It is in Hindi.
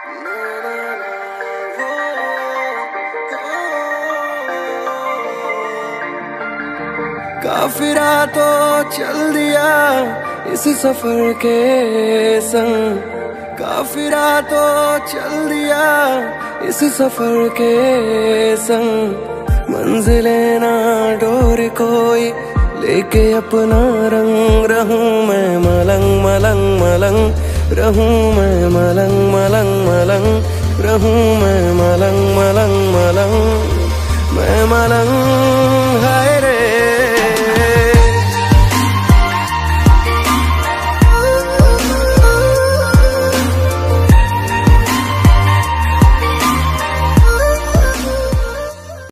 काफिरा तो चल दिया इस सफर के संग, काफिरा तो चल दिया इस सफर के संग। मंजिलें ना डोर कोई लेके अपना रंग, रहूं मैं मलंग मलंग मलंग, रहूं मैं मलंग मलंग मलंग, रहूं मैं मलंग मलंग मलंग, मैं मलंग